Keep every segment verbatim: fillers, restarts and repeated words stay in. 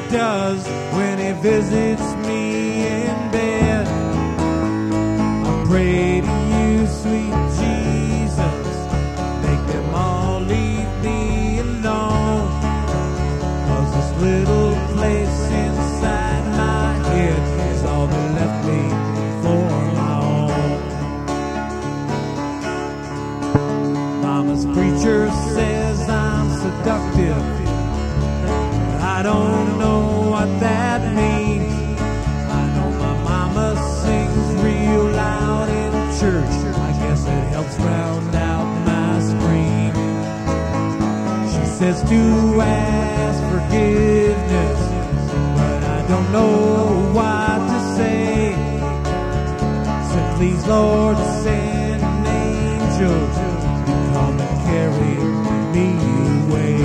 does when he visits me in bed. I pray to you, sweet Jesus, make them all leave me alone, 'cause this little place inside my head is all that left me for my own. Mama's preacher says I'm seductive. I don't know what that means. I know my mama sings real loud in church. I guess it helps round out my scream. She says to ask forgiveness, but I don't know what to say. So please, Lord, send an angel to come and carry me away.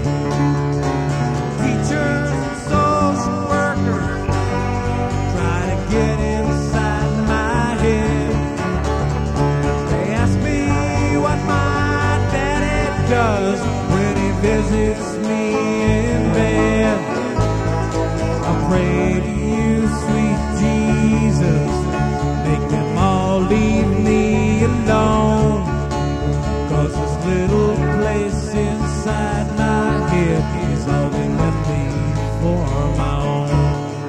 Does when he visits me in bed. I pray to you, sweet Jesus, make them all leave me alone, 'cause this little place inside my head is all they left me for my own.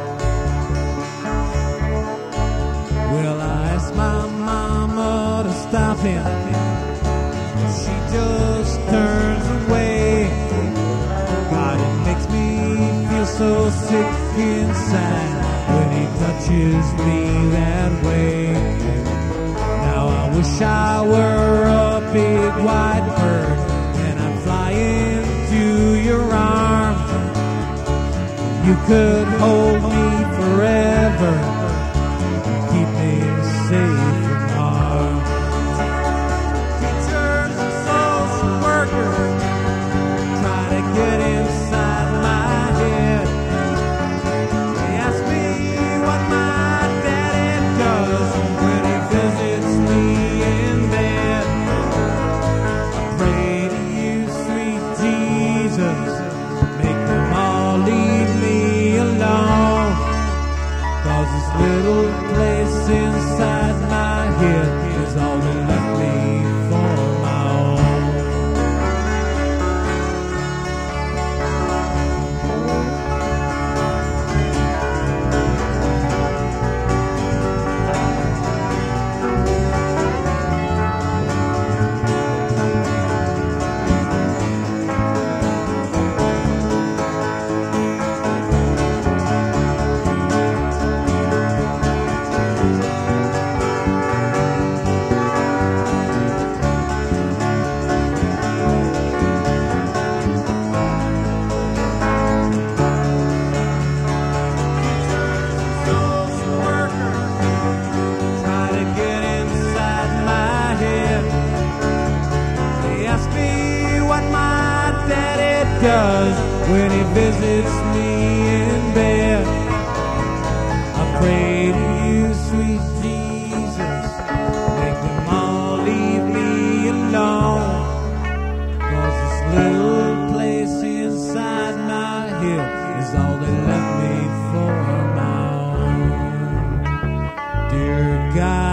Well, I asked my mama to stop him, she just turns away. God, it makes me feel so sick inside when he touches me that way. Now I wish I were a big white bird and I'd fly into your arms. You could hold me forever, keep me safe from harm. Try to get inside my head. They ask me what my daddy does when he visits me in bed. I pray to you, sweet Jesus, make them all leave me alone, 'cause this little place inside my head is all that left me for my own. Does when he visits me in bed. I pray to you, sweet Jesus, make them all leave me alone, 'cause this little place inside my head is all they left me for my own. Dear God,